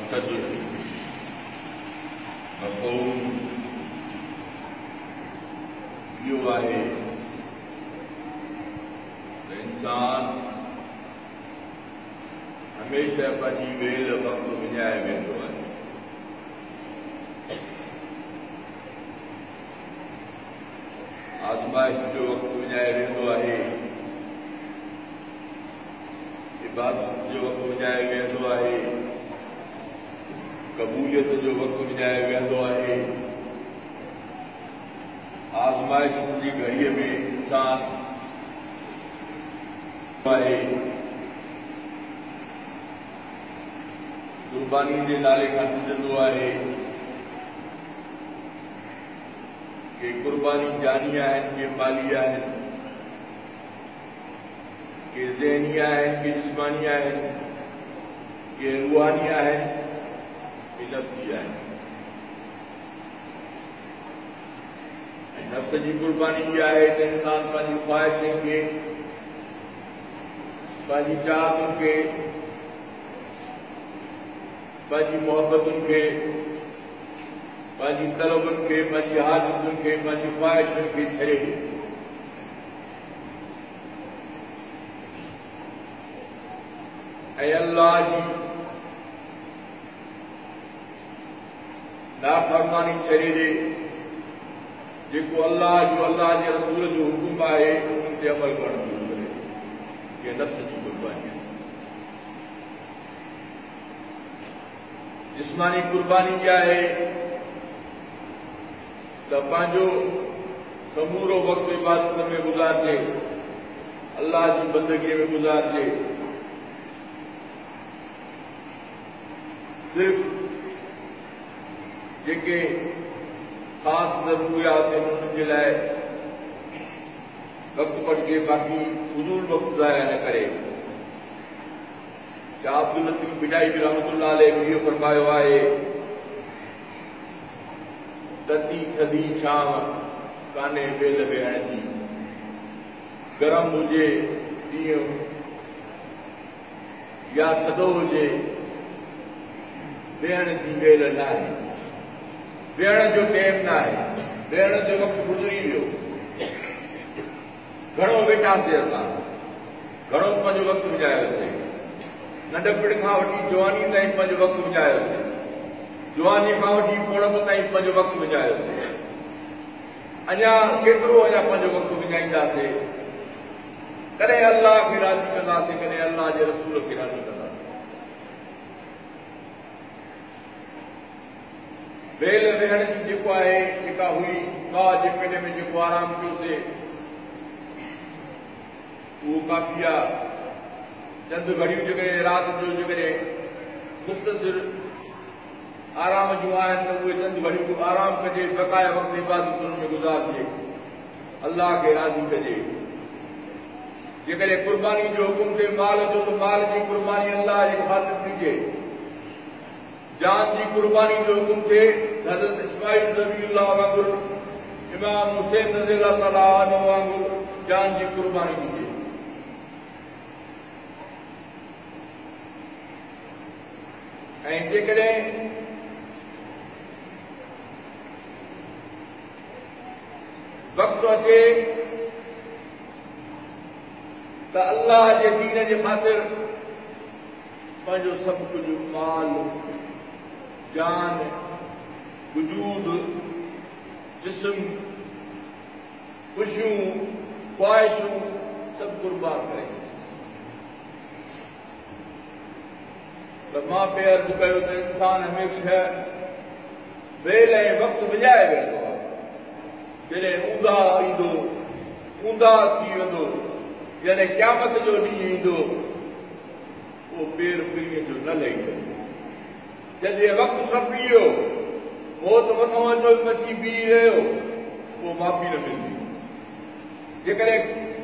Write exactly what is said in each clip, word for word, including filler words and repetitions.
मक़सद मफ़हूम इहो आहे त इंसान हमेशह पंहिंजी वेल वक़्तु विञाए वेंदो आहे। आज़माइश जो वक़्तु विञाए वेंदो आहे, इबादत जो वक़्तु विञाए वेंदो आहे, क़बूलियत जो वक़्तु विञाए वेंदो आहे। आज़माइश जी घड़ीअ में इंसान आहे क़ुर्बानी जे नाले खां ॾिजंदो आहे कि क़ुर्बानी जानी आहिनि के माली आहिनि, के ज़हनी आहिनि के जिस्मानी आहिनि, के रूहानी आहिनि के नफ़्सी आहिनि। नफ़्स जी क़ुर्बानी इहा आहे त इंसान पंहिंजी ख़्वाहिशुनि खे, पंहिंजी चाहतुनि खे, पंहिंजी मोहबतुनि खे, पंहिंजी तलबुनि खे, पंहिंजी हाजतुनि खे, पंहिंजी ख़्वाहिशुनि खे छॾे ऐं अल्लाह जी नाफ़रमानी छॾे ॾे। जेको अल्लाह जो, अल्लाह जे रसूल जो हुकुम आहे उन ते अमल करणु शुरू करे। इहा नफ़्स जी क़ुर्बानी आहे। जिस्मानी क़ुर्बानी इहा आहे त पंहिंजो समूरो वक़्तु इबादत में गुज़ारिजे, अल्लाह जी बंदगीअ में गुज़ारिजे। सिर्फ़ जेके ख़ासि ज़रूरियात आहिनि उन्हनि जे लाइ वक़्तु कढिजे, बाक़ी फुज़ूल वक़्तु ज़ाया न करे। शाह अब्दुल लतीफ़ बिडाई बि रहमतुल्लाह अलैह इहो फरमायो आहे, तती थधी छांव कान्हे बेल वेहण जी, गरम हुजे ॾींहुं या थधो हुजे वेहण जी बेल न आहे। वेहण जो टाइम न आहे, वेहण जो वक़्तु गुज़री वियो। घणो वेठासीं असां, घणो पंहिंजो वक़्तु विञायोसीं। नंढपण खां वठी जवानी ताईं पंहिंजो वक़्तु विञायोसीं, जवानी खां वठी ॿुढ़प ताईं पंहिंजो वक़्तु विञायोसीं। अञा केतिरो अञा पंहिंजो वक़्तु विञाईंदासीं। कॾहिं अल्लाह खे राज़ी कंदासीं, कॾहिं अल्लाह जे रसूल खे राज़ी कंदासीं। बेल वेहण जी जेको आहे, जेका हुई गाह जे पेट में जेको आराम कयोसीं उहो काफ़ी आहे। चंद घड़ियूं जेकॾहिं राति जो जेकॾहिं मुख़्तसिर आराम जूं आहिनि त उहे चंद घड़ियूं आराम कजे, बक़ाया वक़्तु इबादतुनि में गुज़ारिजे, अल्लाह खे राज़ी कजे। जेकॾहिं क़ुर्बानी जो हुकुम थिए माल जो, त माल जी क़ुर्बानी अल्लाह जी ख़ातिर ॾिजे। जान जी क़ुर्बानी जो हुकुम थिए हज़रत इस्माइल ज़बीहुल्लाह वांगुरु, इमाम हुसैन रज़ियल्लाहु ताला अन्हु वांगुरु जान जी क़ुर्बानी ॾिजे। ऐं जेकॾहिं वक़्तु अचे त अल्लाह जे दीन जे ख़ातिर पंहिंजो सभु कुझु माल, जान, वजूद, जिस्म, ख़ुशियूं, ख़्वाहिशूं सभु क़ुर्बान करे। त मां पे अर्ज़ु कयो त इंसान हमेशह बेल ऐं वक़्तु विञाए वेंदो आहे। जॾहिं ऊंधा ईंदो, ऊंधा थी वेंदो, यानी क़यामत जो ॾींहुं ईंदो, उहो पेर पीढ़ीअ जो न लही सघे। जॾहिं वक़्तु टपिजी वियो, मौत मथां अचो मथी बीह रहियो, पोइ माफ़ी न मिलंदी। जेकॾहिं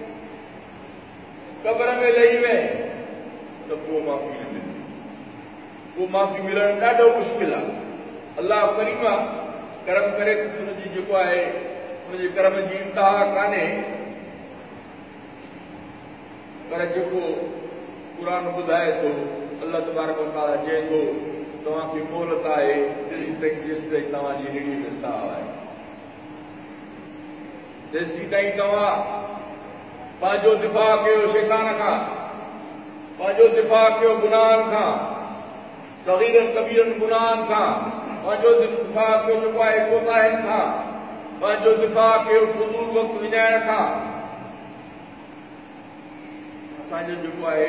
क़बर में लही वए त पोइ माफ़ी न मिलंदी। पोइ माफ़ी मिलणु ॾाढो मुश्किल आहे। अल्लाह करीम आहे, करम करे हुनजी जेको आहे हुनजे कर्म जी इंतिहा कान्हे, पर जेको क़ुरान ॿुधाए थो अल्लाह तबारक व तआला चए थो तव्हांखे मोहलत आहे जेसि ताईं जेसि ताईं तव्हांजी निड़ी में साह आहे, जेसि ताईं तव्हां पंहिंजो दिफ़ा कयो शैतान खां, पंहिंजो दिफ़ा कयो गुनाहनि खां, सग़ीरनि कबीरनि गुनाहनि खां, पंहिंजो दिफ़ा कयो जेको आहे कोताहिनि खां, पंहिंजो दिफ़ा कयो फज़ूल वक़्तु विञाइण खां। असांजो जेको आहे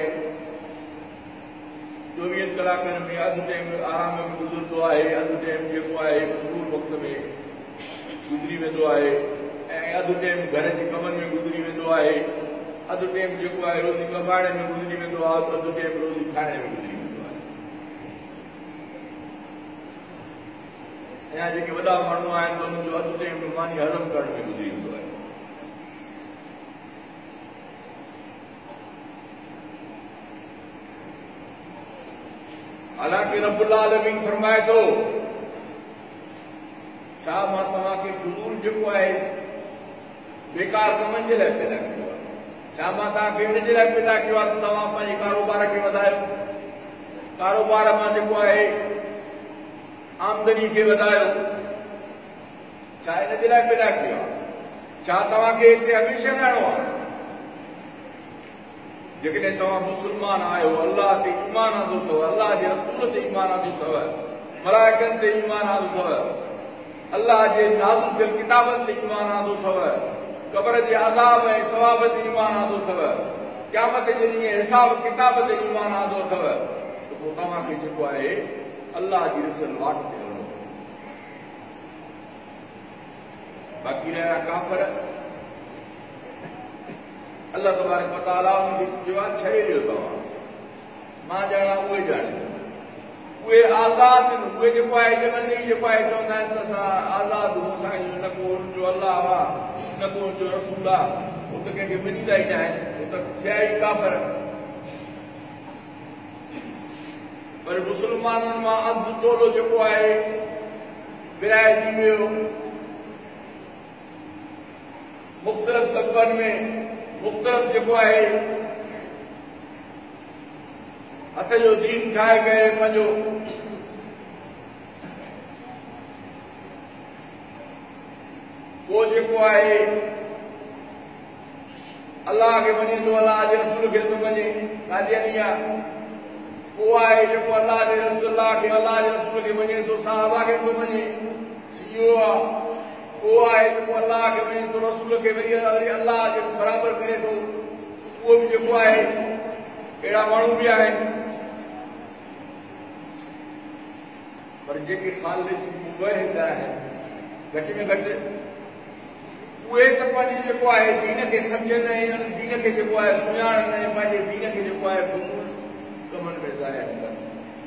चोवीहनि कलाकनि में अधु टाइम आराम में गुज़रंदो आहे, अधु टाइम जेको आहे फज़ूल वक़्त में गुज़री वेंदो आहे, ऐं अधु टाइम घर जे कमनि में गुज़री वेंदो आहे, अधु टाइम जेको आहे रोज़ी कमाइण में गुज़री वेंदो आहे, अधु टाइम रोज़ी खाइण में गुज़री वेंदो आहे। ऐं जेके वॾा माण्हू आहिनि त उन्हनि जो अधु टाइम मानी हज़म करण में गुज़री वेंदो आहे। हालांकि रब्बुल आलमीन फरमाए थो छा मां तव्हांखे फज़ूल जेको आहे बेकार कमनि जे लाइ पैदा कयो आहे, छा मां तव्हांखे हिन जे लाइ पैदा कयो आहे त तव्हां पंहिंजे कारोबार खे वधायो, कारोबार मां जेको आहे आमदनी खे वधायो, छा हिन जे लाइ पैदा कयो आहे? छा तव्हांखे हिते हमेशह रहणो आहे? जेकॾहिं तव्हां मुस्लमान आहियो, अल्लाह ते ईमान आंदो अथव, अल्लाह जे रसूल ते ईमान आंदो अथव, मलाइकनि ते ईमान आंदो अथव, अल्लाह जे नाज़िल थियल किताबनि ते ईमान आंदो अथव, क़ब्र जे अज़ाब ऐं सवाब ते ईमान आंदो अथव, क़यामत जे ॾींहुं हिसाब किताब ते ईमान आंदो अथव, त पोइ तव्हांखे जेको आहे अल्लाह जी रिसल वाट ते हलणो। बाक़ी रहिया काफ़िर, अल्लाह तबारक व तआला उनखे जवाब छॾे ॾियो तव्हां, मां ॼाणा उहे ॼाणे, उहे आज़ाद आहिनि, उहे जेको आहे ॼमंदे ई जेको आहे चवंदा आहिनि त असां आज़ाद हूं, असांजो न को हुनजो अल्लाह आहे न को हुनजो रसूल आहे, हू त कंहिंखे मञींदा ई न आहिनि, हू त थिया ई काफ़िर। पर मुस्लमाननि मां अधु टोलो जेको आहे विराइजी वियो, मुख़्तलिफ़ तबक़नि में मुख़्तलिफ़ जेको आहे हथ जो दीन ठाहे करे पंहिंजो पोइ जेको आहे अल्लाह खे मञे थो, अल्लाह जे रसूल खे थो मञे, कादियानी आहे, पोइ आहे जेको अल्लाह जे रसूल खे अल्लाह जे रसूल खे मञे थो, सहाबा खे थो मञे, शियो आहे, उहो आहे जेको अल्लाह खे मञे थो, रसूल खे वरी अल्लाह जे बराबरि करे थो, उहो बि जेको आहे अहिड़ा माण्हू बि आहिनि। पर जेके ख़ालिस मुवहिद आहिनि घटि में घटि उहे त पंहिंजे जेको आहे दीन खे सम्झनि ऐं दीन खे जेको आहे सुञाणनि ऐं पंहिंजे दीन खे जेको आहे फज़ूल कमनि में ज़ाया कनि।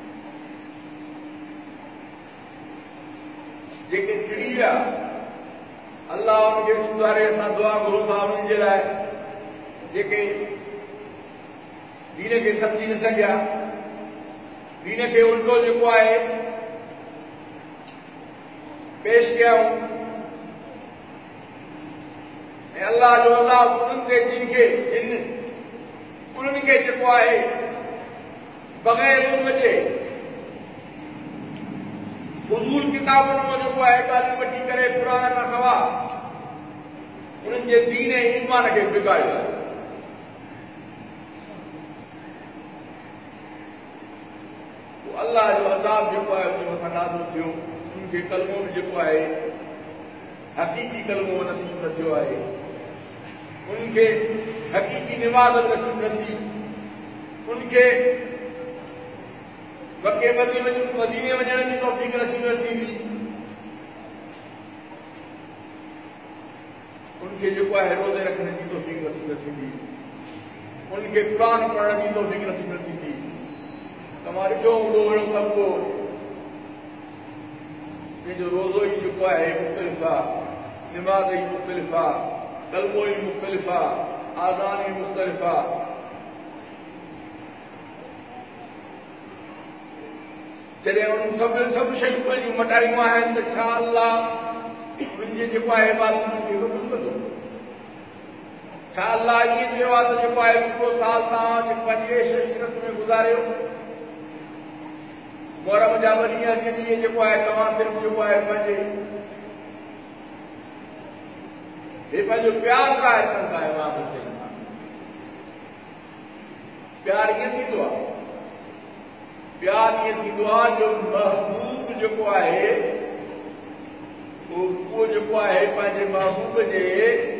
जेके चिड़ी विया अल्लाह उनखे सुधारे, असां दुआ घुरूं था उन्हनि जे लाइ जेके दीन खे सम्झी न सघिया, दीन खे उल्टो जेको आहे पेश कयूं, ऐं अल्लाह जो अज़ाब उन्हनि ते जिन खे जिन उन्हनि खे जेको आहे बग़ैर इल्म जे फज़ूल किताबुनि मां जेको आहे ॻाल्हियूं वठी करे क़ुरान खां सवाइ उन्हनि जे दीन ऐं ईमान खे बिगाड़ियो आहे। अल्लाह जो अज़ाब जेको आहे उन मथां नाज़िल थियो, उनखे कलमो बि जेको आहे हक़ीक़ी कलमो नसीब न थियो आहे, उनखे हक़ीक़ी निमाज़ नसीब न थी, उनखे मके मदीने वञण जी तौफ़ीक़ नसीब न थींदी, उनखे जेको आहे रोज़े रखण जी तौफ़ीक़ नसीब न थींदी, उनखे क़ुरान पढ़ण जी तौफ़ीक़ नसीब न थींदी। तव्हां ॾिठो हूंदो अहिड़ो तबिको जंहिंजो रोज़ो ई जेको आहे मुख़्तलिफ़ आहे, निमाज़ ई मुख़्तलिफ़ आहे, कलमो ई मुख़्तलिफ़ आहे, आज़ान ई मुख़्तलिफ़ आहे, जॾहिं उन सभु सभु शयूं पंहिंजूं मटायूं आहिनि त छा अल्लाह उनजी जेको आहे इबादत खे क़बूल कंदो? छा अल्लाह ईअं चयो आहे त जेको आहे पूरो साल तव्हां पंहिंजी ऐश इशरत में गुज़ारियो, मोहरम जा ॿ ॾींहं अची ॾींहं जेको आहे तव्हां सिर्फ़ु जेको आहे पंहिंजे हे पंहिंजो प्यार ज़ाहिर कंदा आहियो इमाम हुसैन सां। प्यार ईअं थींदो आहे, प्यार ईअं थींदो आहे जो महबूब जेको आहे उहो जेको आहे पंहिंजे महबूब जे